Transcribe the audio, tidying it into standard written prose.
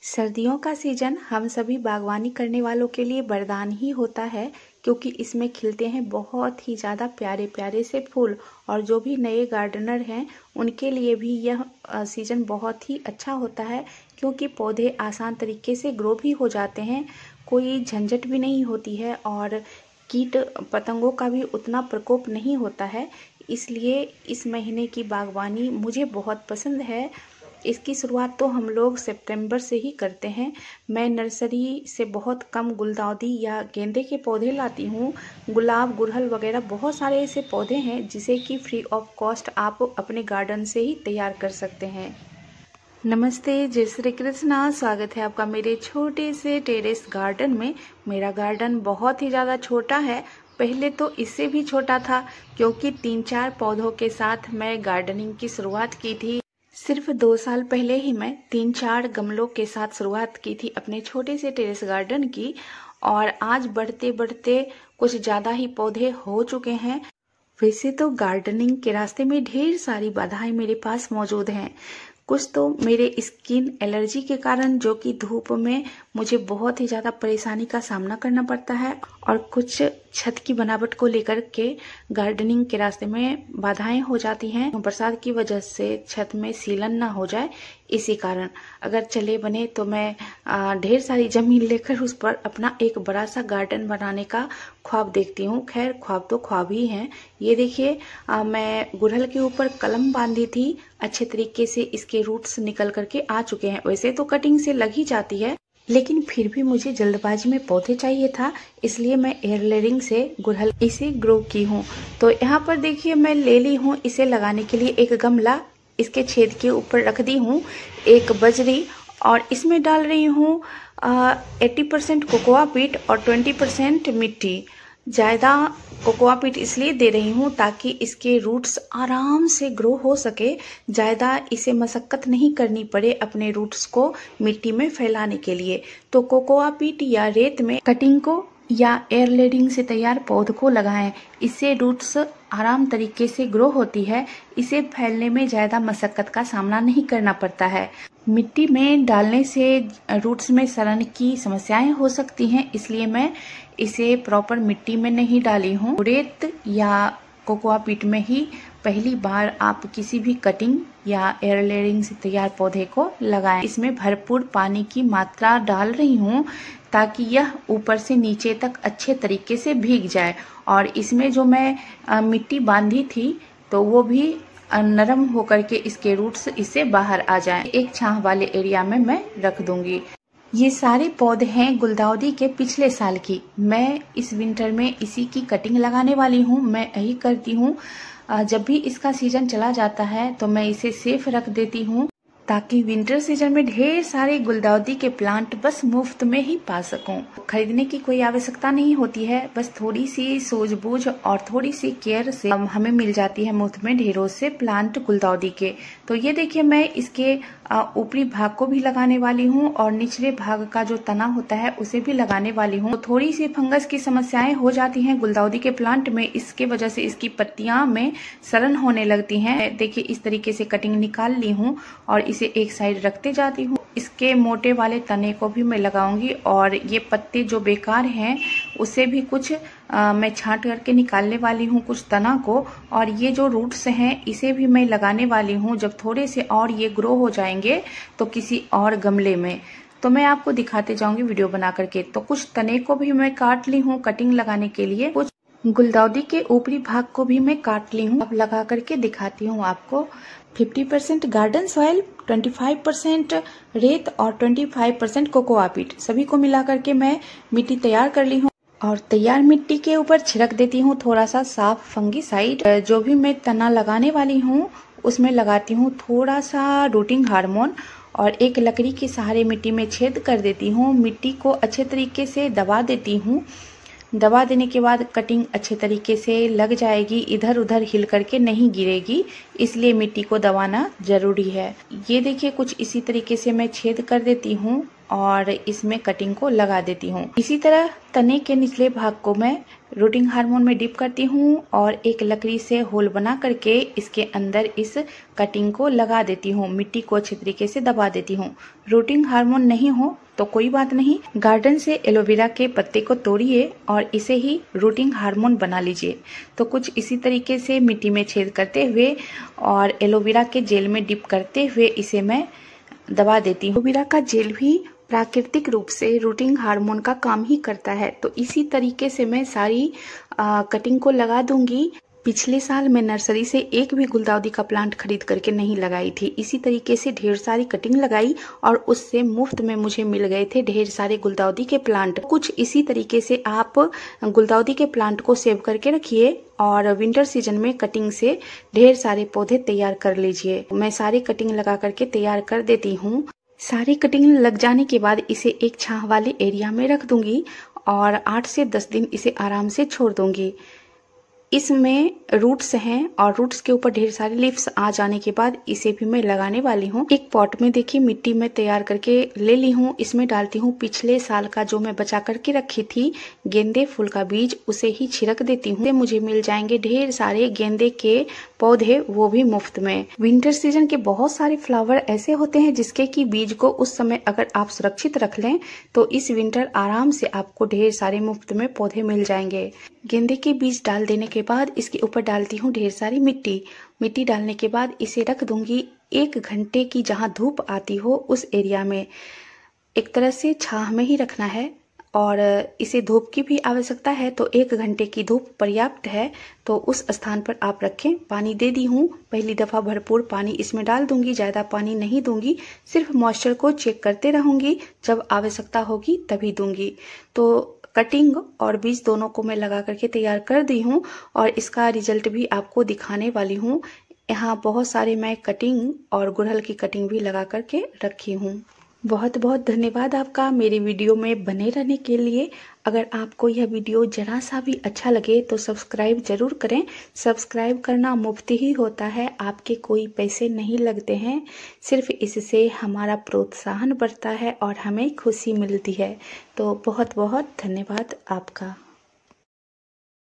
सर्दियों का सीजन हम सभी बागवानी करने वालों के लिए वरदान ही होता है, क्योंकि इसमें खिलते हैं बहुत ही ज़्यादा प्यारे प्यारे से फूल। और जो भी नए गार्डनर हैं उनके लिए भी यह सीजन बहुत ही अच्छा होता है, क्योंकि पौधे आसान तरीके से ग्रो भी हो जाते हैं, कोई झंझट भी नहीं होती है और कीट पतंगों का भी उतना प्रकोप नहीं होता है। इसलिए इस महीने की बागवानी मुझे बहुत पसंद है। इसकी शुरुआत तो हम लोग सितंबर से ही करते हैं। मैं नर्सरी से बहुत कम गुलदाउदी या गेंदे के पौधे लाती हूँ। गुलाब, गुड़हल वगैरह बहुत सारे ऐसे पौधे हैं जिसे कि फ्री ऑफ कॉस्ट आप अपने गार्डन से ही तैयार कर सकते हैं। नमस्ते, जय श्री कृष्णा। स्वागत है आपका मेरे छोटे से टेरेस गार्डन में। मेरा गार्डन बहुत ही ज़्यादा छोटा है। पहले तो इससे भी छोटा था, क्योंकि 3-4 पौधों के साथ मैं गार्डनिंग की शुरुआत की थी। सिर्फ 2 साल पहले ही मैं 3-4 गमलों के साथ शुरुआत की थी अपने छोटे से टेरेस गार्डन की, और आज बढ़ते बढ़ते कुछ ज़्यादा ही पौधे हो चुके हैं। वैसे तो गार्डनिंग के रास्ते में ढेर सारी बाधाएं मेरे पास मौजूद हैं। कुछ तो मेरे स्किन एलर्जी के कारण, जो कि धूप में मुझे बहुत ही ज़्यादा परेशानी का सामना करना पड़ता है, और कुछ छत की बनावट को लेकर के गार्डनिंग के रास्ते में बाधाएं हो जाती हैं। बरसात की वजह से छत में सीलन ना हो जाए, इसी कारण अगर चले बने तो मैं ढेर सारी जमीन लेकर उस पर अपना एक बड़ा सा गार्डन बनाने का ख्वाब देखती हूँ। खैर, ख्वाब तो ख्वाब ही हैं। ये देखिए, मैं गुड़हल के ऊपर कलम बांधी थी, अच्छे तरीके से इसके रूट्स निकल करके आ चुके हैं। वैसे तो कटिंग से लग ही जाती है, लेकिन फिर भी मुझे जल्दबाजी में पौधे चाहिए था, इसलिए मैं एयर लेयरिंग से गुड़हल इसे ग्रो की हूँ। तो यहाँ पर देखिए, मैं ले ली हूँ इसे लगाने के लिए एक गमला। इसके छेद के ऊपर रख दी हूँ एक बजरी, और इसमें डाल रही हूँ 80% कोकोआ पीट और 20% मिट्टी। ज़्यादा कोकोआ पीट इसलिए दे रही हूँ ताकि इसके रूट्स आराम से ग्रो हो सके, ज़्यादा इसे मशक्कत नहीं करनी पड़े अपने रूट्स को मिट्टी में फैलाने के लिए। तो कोकोआ पीट या रेत में कटिंग को या एयर लेयरिंग से तैयार पौध को लगाएं। इससे रूट्स आराम तरीके से ग्रो होती है, इसे फैलने में ज़्यादा मशक्कत का सामना नहीं करना पड़ता है। मिट्टी में डालने से रूट्स में सड़न की समस्याएं हो सकती हैं, इसलिए मैं इसे प्रॉपर मिट्टी में नहीं डाली हूँ। रेत या कोकोआ पीट में ही पहली बार आप किसी भी कटिंग या एयर लेयरिंग से तैयार पौधे को लगाएं। इसमें भरपूर पानी की मात्रा डाल रही हूँ ताकि यह ऊपर से नीचे तक अच्छे तरीके से भीग जाए। और इसमें जो मैं मिट्टी बांधी थी तो वो भी नरम होकर के इसके रूट्स इससे बाहर आ जाएं। एक छांव वाले एरिया में मैं रख दूंगी। ये सारे पौधे हैं गुलदाउदी के पिछले साल की। मैं इस विंटर में इसी की कटिंग लगाने वाली हूँ। मैं यही करती हूँ, जब भी इसका सीजन चला जाता है तो मैं इसे सेफ रख देती हूँ, ताकि विंटर सीजन में ढेर सारे गुलदाउदी के प्लांट बस मुफ्त में ही पा सकूं। खरीदने की कोई आवश्यकता नहीं होती है, बस थोड़ी सी सूझबूझ और थोड़ी सी केयर से हमें मिल जाती है मुफ्त में ढेरों से प्लांट गुलदाउदी के। तो ये देखिए, मैं इसके ऊपरी भाग को भी लगाने वाली हूँ और निचले भाग का जो तना होता है उसे भी लगाने वाली हूँ। तो थोड़ी सी फंगस की समस्याएं हो जाती हैं गुलदाउदी के प्लांट में, इसके वजह से इसकी पत्तियां में सड़न होने लगती हैं। देखिए, इस तरीके से कटिंग निकाल ली हूँ और इसे एक साइड रखते जाती हूँ। इसके मोटे वाले तने को भी मैं लगाऊंगी, और ये पत्ते जो बेकार हैं उसे भी कुछ मैं छांट करके निकालने वाली हूँ, कुछ तना को। और ये जो रूट्स हैं इसे भी मैं लगाने वाली हूँ जब थोड़े से और ये ग्रो हो जाएंगे तो किसी और गमले में। तो मैं आपको दिखाते जाऊंगी वीडियो बना करके। तो कुछ तने को भी मैं काट ली हूँ कटिंग लगाने के लिए, कुछ गुलदाउदी के ऊपरी भाग को भी मैं काट ली हूँ। अब लगा करके दिखाती हूँ आपको। 50% गार्डन सॉइल, 25% रेत और 25% कोकोआ पीट, सभी को मिला करके मैं मिट्टी तैयार कर ली हूँ। और तैयार मिट्टी के ऊपर छिड़क देती हूँ थोड़ा सा साफ फंगीसाइड। जो भी मैं तना लगाने वाली हूँ उसमें लगाती हूँ थोड़ा सा रूटिंग हार्मोन, और एक लकड़ी के सहारे मिट्टी में छेद कर देती हूँ। मिट्टी को अच्छे तरीके से दबा देती हूँ। दबा देने के बाद कटिंग अच्छे तरीके से लग जाएगी, इधर उधर हिल करके नहीं गिरेगी, इसलिए मिट्टी को दबाना जरूरी है। ये देखिए, कुछ इसी तरीके से मैं छेद कर देती हूँ और इसमें कटिंग को लगा देती हूँ। इसी तरह तने के निचले भाग को मैं रूटिंग हार्मोन में डिप करती हूँ और एक लकड़ी से होल बना करके इसके अंदर इस कटिंग को लगा देती हूँ। मिट्टी को अच्छी तरीके से दबा देती हूँ। रूटिंग हार्मोन नहीं हो तो कोई बात नहीं, गार्डन से एलोवेरा के पत्ते को तोड़िए और इसे ही रूटिंग हार्मोन बना लीजिए। तो कुछ इसी तरीके से मिट्टी में छेद करते हुए और एलोवेरा के जेल में डिप करते हुए इसे मैं दबा देती हूँ। एलोवेरा का जेल भी प्राकृतिक रूप से रूटिंग हार्मोन का काम ही करता है। तो इसी तरीके से मैं सारी कटिंग को लगा दूंगी। पिछले साल मैं नर्सरी से एक भी गुलदाउदी का प्लांट खरीद करके नहीं लगाई थी। इसी तरीके से ढेर सारी कटिंग लगाई और उससे मुफ्त में मुझे मिल गए थे ढेर सारे गुलदाउदी के प्लांट। कुछ इसी तरीके से आप गुलदाउदी के प्लांट को सेव करके रखिए और विंटर सीजन में कटिंग से ढेर सारे पौधे तैयार कर लीजिए। मैं सारी कटिंग लगा करके तैयार कर देती हूँ। सारी कटिंग लग जाने के बाद इसे एक छांव वाले एरिया में रख दूंगी और 8 से 10 दिन इसे आराम से छोड़ दूंगी। इसमें रूट्स हैं और रूट्स के ऊपर ढेर सारे लीव्स आ जाने के बाद इसे भी मैं लगाने वाली हूँ। एक पॉट में देखिए मिट्टी में तैयार करके ले ली हूँ। इसमें डालती हूँ पिछले साल का जो मैं बचा करके रखी थी गेंदे फूल का बीज, उसे ही छिड़क देती हूँ। मुझे मिल जाएंगे ढेर सारे गेंदे के पौधे, वो भी मुफ्त में। विंटर सीजन के बहुत सारे फ्लावर ऐसे होते हैं जिसके की बीज को उस समय अगर आप सुरक्षित रख लें तो इस विंटर आराम से आपको ढेर सारे मुफ्त में पौधे मिल जाएंगे। गेंदे के बीज डाल देने के बाद इसके ऊपर डालती हूँ ढेर सारी मिट्टी डालने के बाद इसे रख दूंगी 1 घंटे की, जहाँ धूप आती हो उस एरिया में। एक तरह से छांव में ही रखना है और इसे धूप की भी आवश्यकता है तो 1 घंटे की धूप पर्याप्त है, तो उस स्थान पर आप रखें। पानी दे दी हूँ, पहली दफा भरपूर पानी इसमें डाल दूंगी, ज्यादा पानी नहीं दूंगी, सिर्फ मॉइस्चर को चेक करते रहूंगी, जब आवश्यकता होगी तभी दूंगी। तो कटिंग और बीज दोनों को मैं लगा करके तैयार कर दी हूँ और इसका रिजल्ट भी आपको दिखाने वाली हूँ। यहाँ बहुत सारे मैं कटिंग और गुड़हल की कटिंग भी लगा करके रखी हूँ। बहुत बहुत धन्यवाद आपका मेरे वीडियो में बने रहने के लिए। अगर आपको यह वीडियो जरा सा भी अच्छा लगे तो सब्सक्राइब जरूर करें। सब्सक्राइब करना मुफ्त ही होता है, आपके कोई पैसे नहीं लगते हैं। सिर्फ इससे हमारा प्रोत्साहन बढ़ता है और हमें खुशी मिलती है। तो बहुत बहुत धन्यवाद आपका।